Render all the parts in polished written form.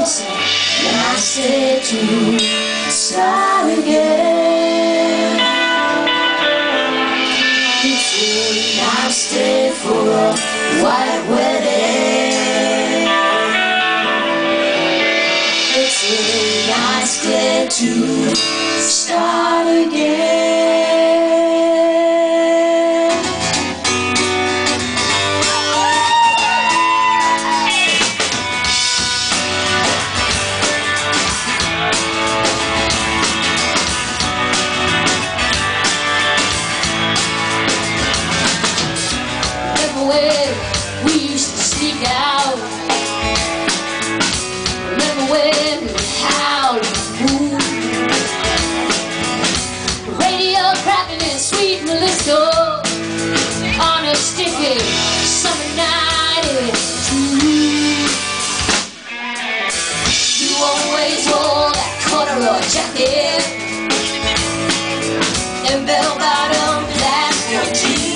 was a nice day to start again. It's a nice day for a white wedding. It's a nice day to start again. We used to sneak out. Remember when we howled and wooed? Radio crapping and sweet Melisco on a sticky summer night in June. You always wore that corduroy jacket and bell-bottom platform jeans.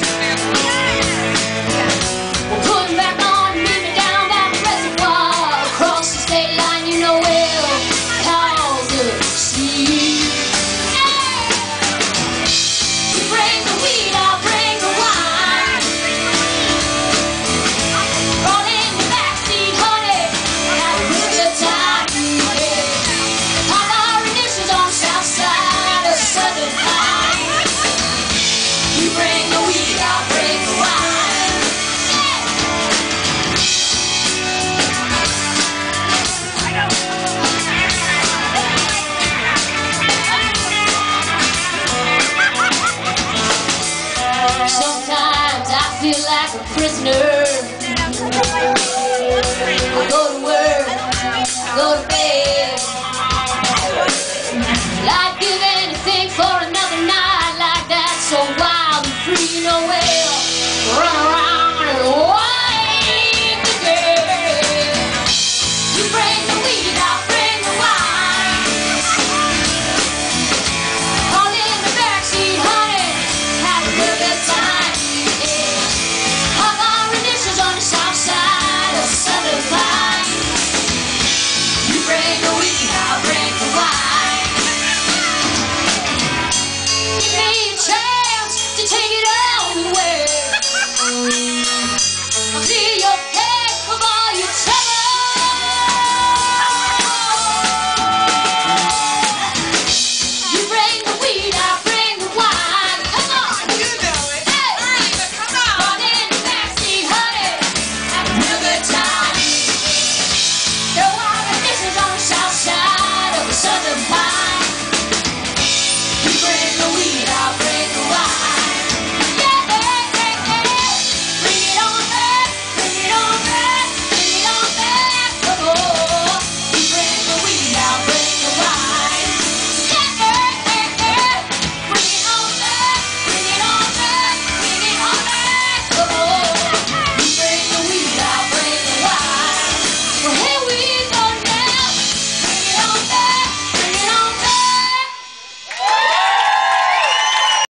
Sometimes I feel like a prisoner. I go to work, I go to